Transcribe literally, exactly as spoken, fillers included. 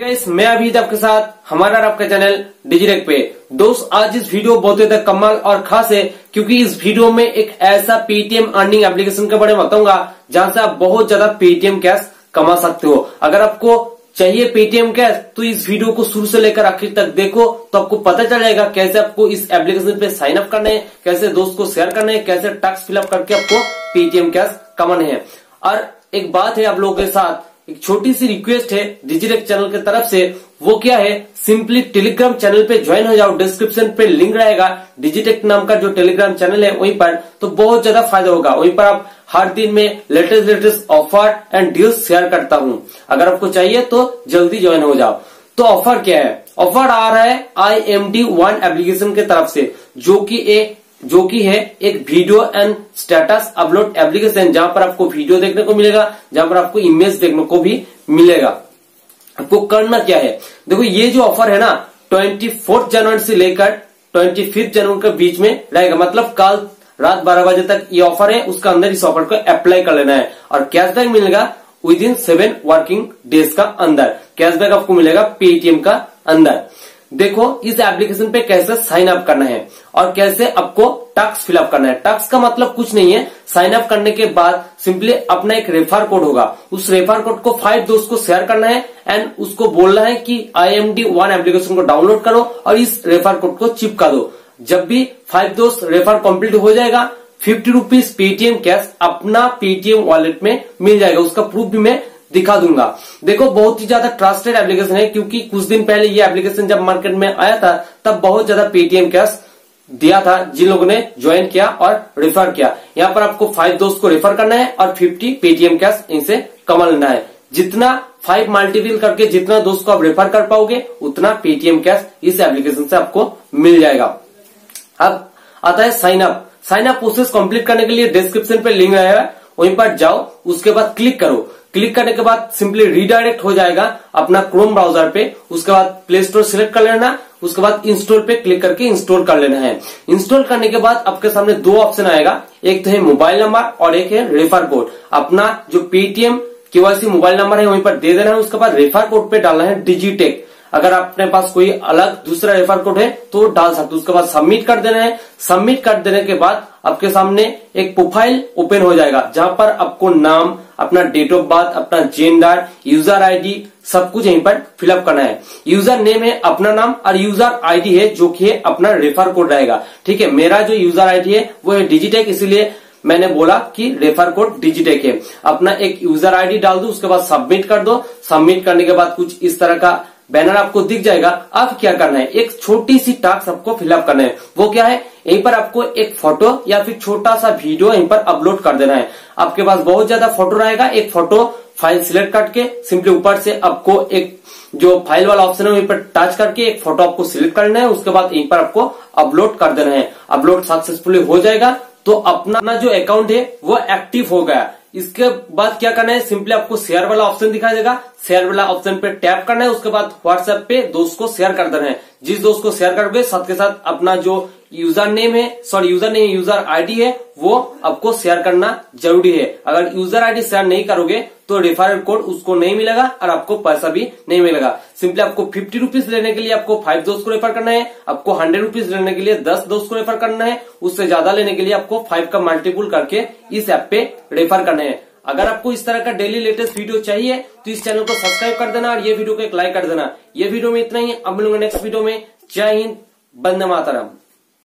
Guys, मैं अभी आपके साथ हमारा आपका चैनल डिजिटेक पे। दोस्त, आज इस वीडियो बहुत ज्यादा कमाल और खास है क्योंकि इस वीडियो में एक ऐसा पेटीएम अर्निंग एप्लीकेशन के बारे में बताऊंगा जहां से आप बहुत ज्यादा पेटीएम कैश कमा सकते हो। अगर आपको चाहिए पेटीएम कैश तो इस वीडियो को शुरू से लेकर आखिर तक देखो, तो आपको पता चल जाएगा कैसे आपको इस एप्लीकेशन पे साइन अप करना है, कैसे दोस्त को शेयर करना है, कैसे टैक्स फिलअप करके आपको पेटीएम कैश कमाने हैं। और एक बात है आप लोगों के साथ, एक छोटी सी रिक्वेस्ट है डिजिटेक चैनल की तरफ से, वो क्या है, सिंपली टेलीग्राम चैनल पे ज्वाइन हो जाओ। डिस्क्रिप्शन पे लिंक रहेगा, डिजिटेक नाम का जो टेलीग्राम चैनल है वहीं पर, तो बहुत ज्यादा फायदा होगा। वहीं पर आप हर दिन में latest latest offer and deals share करता हूं। अगर आपको चाहिए तो जल्दी ज्वाइन हो जाओ। तो ऑफर क्या है? ऑफर आ रहा है I M D one application की तरफ से, जो कि एक जो कि है एक video and status upload application, जहां पर आपको वीडियो देखने को मिलेगा, जहां पर आपको इमेज देखने को भी मिलेगा। आपको करना क्या है, देखो ये जो ऑफर है ना ट्वेंटी फोर्थ जनवरी से लेकर ट्वेंटी फिफ्थ जनवरी के बीच में रहेगा। मतलब कल रात बारह बजे तक ये ऑफर है, उसका अंदर इस ऑफर को अप्लाई कर लेना है और कैशबैक मिलेगा within seven working days का अंदर। कैशबैक आपको मिलेगा पेटीएम का अंदर। देखो इस एप्लीकेशन पे कैसे साइन अप करना है और कैसे आपको टैक्स फिलअप करना है। टैक्स का मतलब कुछ नहीं है, साइन अप करने के बाद सिंपली अपना एक रेफर कोड होगा, उस रेफर कोड को फाइव दोस्त को शेयर करना है एंड उसको बोलना है कि I M D one application को डाउनलोड करो और इस रेफर कोड को चिपका दो। जब भी फाइव दोस्त रेफर कंप्लीट हो जाएगा, फिफ्टी रुपीज पेटीएम कैश अपना पेटीएम वॉलेट में मिल जाएगा। उसका प्रूफ भी मैं दिखा दूंगा। देखो बहुत ही ज्यादा ट्रस्टेड एप्लीकेशन है, क्योंकि कुछ दिन पहले ये एप्लीकेशन जब मार्केट में आया था तब बहुत ज्यादा पेटीएम कैश दिया था जिन लोगों ने ज्वाइन किया और रेफर किया। यहाँ पर आपको फाइव दोस्त को रेफर करना है और फिफ्टी पेटीएम कैश इनसे कमा लेना है। जितना फाइव मल्टीपल करके जितना दोस्त को आप रेफर कर पाओगे उतना पेटीएम कैश इस एप्लीकेशन से आपको मिल जाएगा। अब आता है sign up. Sign up process complete करने के लिए डिस्क्रिप्शन पे लिंक रहेगा, वहीं पर जाओ, उसके बाद क्लिक करो। क्लिक करने के बाद सिंपली रीडायरेक्ट हो जाएगा अपना क्रोम ब्राउजर पे। उसके बाद प्ले स्टोर सिलेक्ट कर लेना, उसके बाद इंस्टॉल पे क्लिक करके इंस्टॉल कर लेना है। इंस्टॉल करने के बाद आपके सामने दो ऑप्शन आएगा, एक तो है मोबाइल नंबर और एक है रेफर कोड। अपना जो पेटीएम केवाईसी मोबाइल नंबर है वहीं पर दे देना है, उसके बाद रेफर कोड पे डालना है डिजिटेक। अगर अपने पास कोई अलग दूसरा रेफर कोड है तो डाल सकते हो। उसके बाद सबमिट कर देना है। सबमिट कर देने के बाद आपके सामने एक प्रोफाइल ओपन हो जाएगा, जहां पर आपको नाम, अपना डेट ऑफ बर्थ, अपना जेंडर, यूजर आईडी सब कुछ यहीं पर फिलअप करना है। यूजर नेम है अपना नाम और यूजर आईडी है जो कि है अपना रेफर कोड रहेगा। ठीक है, मेरा जो यूजर आईडी है वो है डिजिटेक, इसीलिए मैंने बोला कि रेफर कोड डिजिटेक है। अपना एक यूजर आईडी डाल दो, उसके बाद सबमिट कर दो। सबमिट करने के बाद कुछ इस तरह का बैनर आपको दिख जाएगा। अब क्या करना है, एक छोटी सी टास्क आपको फिलअप करना है। वो क्या है, यहीं पर आपको एक फोटो या फिर छोटा सा वीडियो यहीं पर अपलोड कर देना है। आपके पास बहुत ज्यादा फोटो रहेगा, एक फोटो फाइल सिलेक्ट करके सिंपली ऊपर से आपको एक जो फाइल वाला ऑप्शन है वहीं पर टच करके एक फोटो आपको सिलेक्ट करना है। उसके बाद यहीं पर आपको अपलोड कर देना है। अपलोड सक्सेसफुली हो जाएगा तो अपना जो अकाउंट है वो एक्टिव हो गया। इसके बाद क्या करना है, सिंपली आपको शेयर वाला ऑप्शन दिखाई देगा, शेयर वाला ऑप्शन पे टैप करना है। उसके बाद व्हाट्सएप पे दोस्त को शेयर कर देना है। जिस दोस्त को शेयर करोगे साथ के साथ अपना जो यूजर नेम है, sorry user name user ID है वो आपको शेयर करना जरूरी है। अगर यूजर आईडी शेयर नहीं करोगे तो रेफरल कोड उसको नहीं मिलेगा और आपको पैसा भी नहीं मिलेगा। सिंपली आपको फिफ्टी रुपीज लेने के लिए आपको फाइव दोस्त को रेफर करना है, आपको हंड्रेड रुपीज लेने के लिए दस दोस्त को रेफर करना है, उससे ज्यादा लेने के लिए आपको फाइव का मल्टीपुल करके इस ऐप पे रेफर करना है। अगर आपको इस तरह का डेली लेटेस्ट वीडियो चाहिए तो इस चैनल को सब्सक्राइब कर देना और ये वीडियो को एक लाइक कर देना। ये वीडियो में इतना ही, अब मिलूंगा नेक्स्ट वीडियो में। जय हिंद, वंदे मातरम।